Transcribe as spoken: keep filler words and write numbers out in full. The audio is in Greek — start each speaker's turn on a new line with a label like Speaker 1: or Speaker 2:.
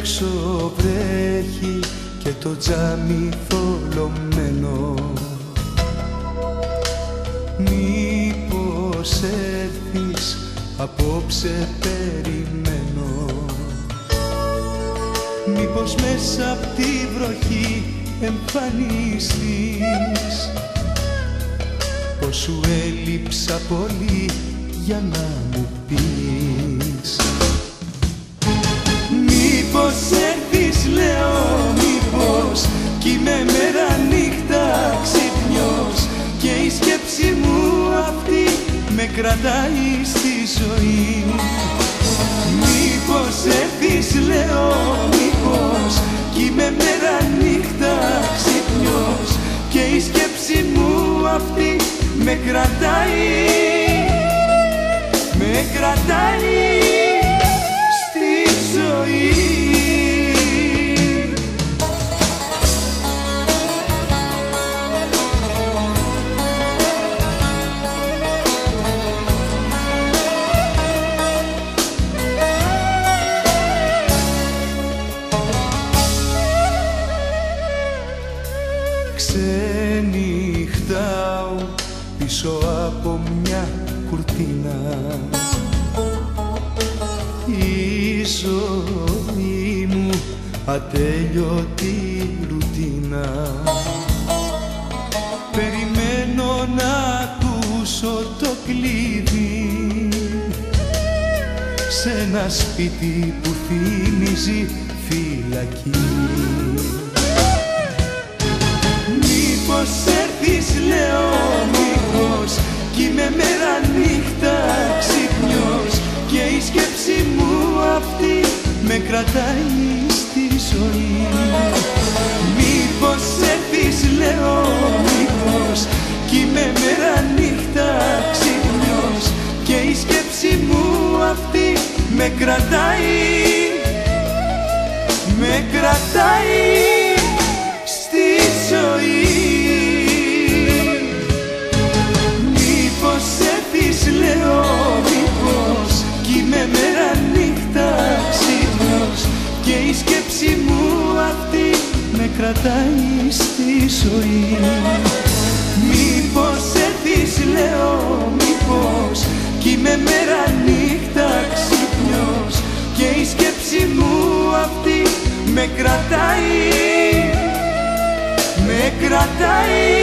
Speaker 1: έξω βρέχει και το τζάμι θολωμένο. Μήπως έρθεις, απόψε περιμένω. Μήπως μέσα απ' τη βροχή εμφανιστείς, πως σου έλειψα πολύ για να μου πεις. Μήπως έρθεις λέω, μήπως κι είμαι μέρα νύχτα ξυπνιός και η σκέψη μου αυτή με κρατάει στη ζωή. Μήπως έρθεις λέω, μήπως κι είμαι μέρα νύχτα ξυπνιός και η σκέψη μου αυτή με κρατάει, με κρατάει στη ζωή. Ξενυχτάω πίσω από μια κουρτίνα. Η ζωή μου ατέλειωτη ρουτίνα. Περιμένω να ακούσω το κλειδί σε ένα σπίτι που θυμίζει φυλακή. Μήπως έρθεις λέω, μήπως κι είμαι μέρα νύχτα ξυπνιός και η σκέψη μου αυτή με κρατάει στη ζωή. Μήπως έρθεις λέω, μήπως κι είμαι μέρα νύχτα ξυπνιός και η σκέψη μου αυτή με κρατάει, με κρατάει στη ζωή. Μήπως έρθεις λέω, μήπως κι είμαι μέρα νύχτα ξύπνιος και η σκέψη μου αυτή με κρατάει στη ζωή. Μήπως έρθεις λέω, μήπως κι είμαι μέρα νύχτα ξύπνιος και η σκέψη μου αυτή με κρατάει, με κρατάει